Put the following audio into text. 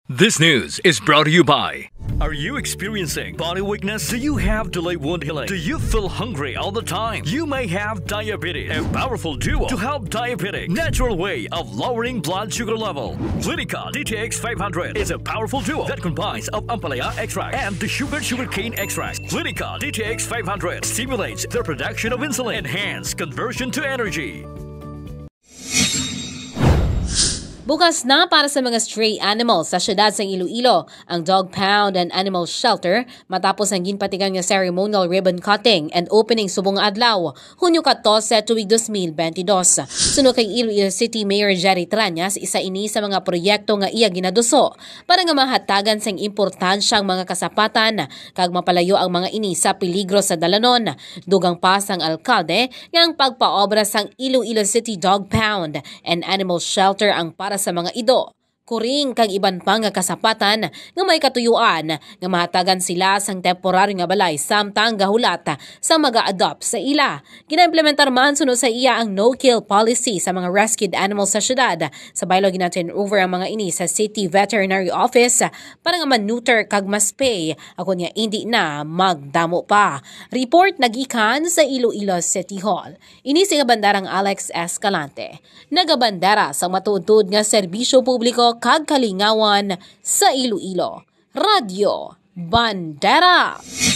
This news is brought to you by... Are you experiencing body weakness? Do you have delayed wound healing? Do you feel hungry all the time? You may have diabetes. A powerful duo to help diabetic. Natural way of lowering blood sugar level. Clinica DTX 500 is a powerful duo that combines of ampalaya extract and the sugarcane extract. Clinica DTX 500 stimulates the production of insulin, enhance conversion to energy. Bukas na para sa mga stray animals sa Syudad sa Iloilo ang dog pound and animal shelter matapos ang ginpatigang nga ceremonial ribbon cutting and opening subong adlaw Hunyo 14 tuig 2022. Suno kay Iloilo City Mayor Jerry Trañas, isa ini sa mga proyekto nga iya ginaduso para nga mahatagan sang importansyang mga kasapatan kag mapalayo ang mga ini sa peligro sa dalanon. Dugang pa sang alkalde nga ang pagpaobra sang Iloilo City Dog Pound and Animal Shelter ang para sa mga ido, kuring kag iban pang nga kasapatan nga may katuyuan nga mahatagan sila sang temporaryo nga balay samtang gahulat sa mag-a-adopt sa ila. Ginaimplementar man sunod sa iya ang no-kill policy sa mga rescued animals sa syudad. Sa baylo ginatin over ang mga ini sa City Veterinary Office para nga man-neuter kag maspay ako niya hindi na magdamo pa. Report nagikan sa Iloilo City Hall. Ini si Bandarang Alex Escalante. Nagabandera sa matuod nga serbisyo publiko kag kalingawan sa Iloilo. Radyo Bandera